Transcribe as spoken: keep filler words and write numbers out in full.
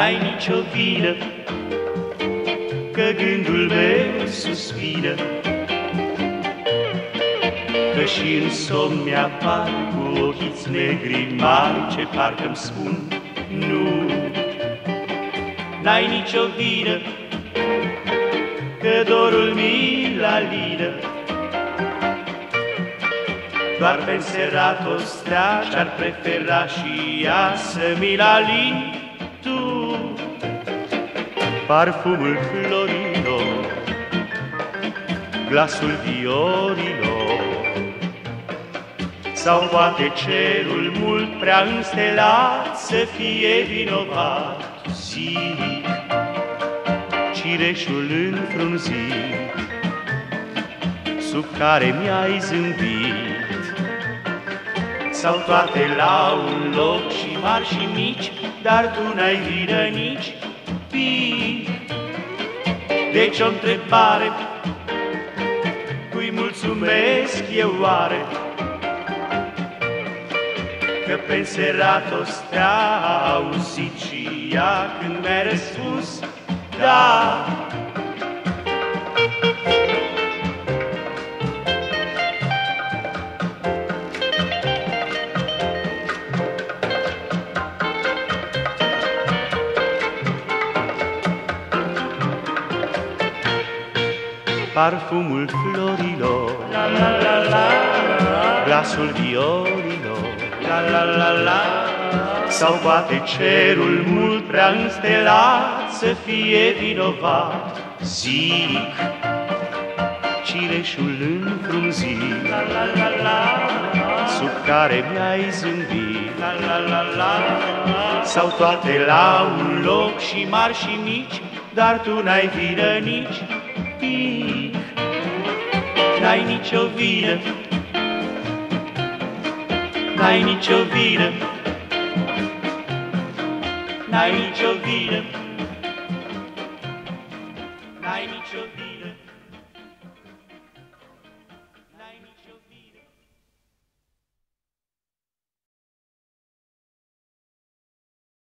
N-ai nicio vină, că gândul meu suspină, că și în somn mi-apar cu ochii negri mari ce parcă-mi spun nu. N-ai nicio vină, că dorul mi-l alină, doar pe înserat o stea și-ar prefera și ea să mi-l alin tu. Parfumul florilor, glasul viorilor, sau poate cerul mult prea înstelat să fie vinovat. Zic, cireșul înfrunzit, sub care mi-ai zâmbit, sau toate la un loc, și mari și mici, dar tu n-ai vină nici pic. Deci o întrebare, cui mulțumesc eu oare, că pe înserat o stea a auzit și ea când mi-ai răspuns da. Parfumul florilor, la la la la, glasul violilor, la la la la, sau poate cerul mult prea înstelat să fie vinovat. Zic, cireșul înfrunzit, la la la la, sub care mi-ai zâmbit, la la la la, sau toate la un loc, și mari și mici, dar tu n-ai vină nici pic. N-ai nicio vină, n-ai nicio vină, n-ai nicio vină, n-ai nicio vină.